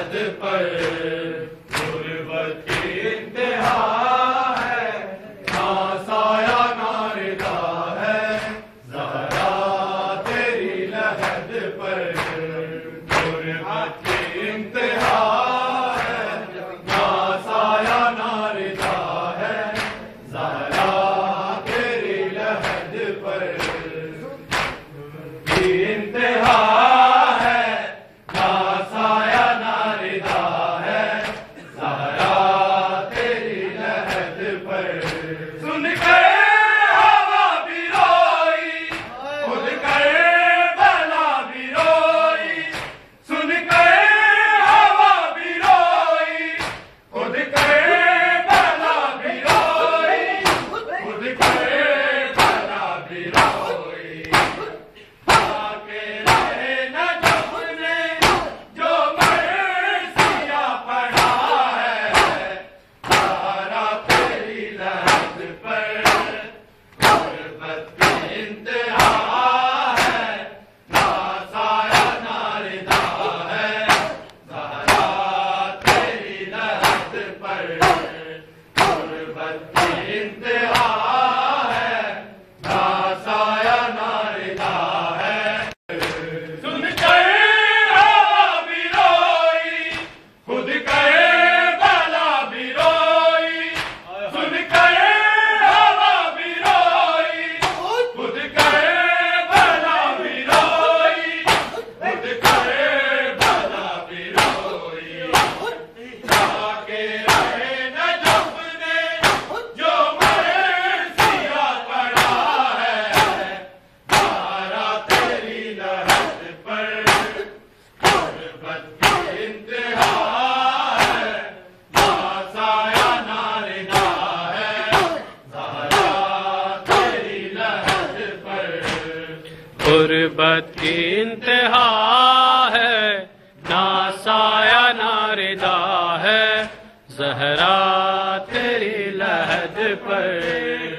लहद पर गुर्बत की इंतहा है, ना साया ना रिदा है, ज़हरा तेरी लहद पर गुर्बत की इंतहा है, ना साया ना रिदा है, ज़हरा तेरी लहद पर की इंतहा है, ना साया ना रिदा है, ज़हरा तेरी लहद पर। सुन कर हवा भी रोई, खुद कर बला भी रोई, सुन कर हवा भी रोई, खुद कर बला भी रोई, खुद कर बला भी रोई। आके रहे न जपने जो मरसिया पड़ा है, ज़हरा तेरी लहद पर गुर्बत की इंतहा है, ना साया ना रिदा है, ज़हरा तेरी लहद पर गुर्बत की इंतहा है, ना साया ना रिदा है। सुन कर हवा भी रोई, खुद कर बला भी रोई, सुन कर हवा भी रोई, खुद कर बला भी रोई, खुद कर बला भी रोई। आके रहे न जपने जो मरसिया पड़ा है, ज़हरा तेरी लहद पर गुर्बत की इंतहा है, ना साया ना रिदा है, ज़हरा तेरी लहद पर गुर्बत की इंतहा है, ना साया ना रिदा है, ज़हरा तेरी लहद पर।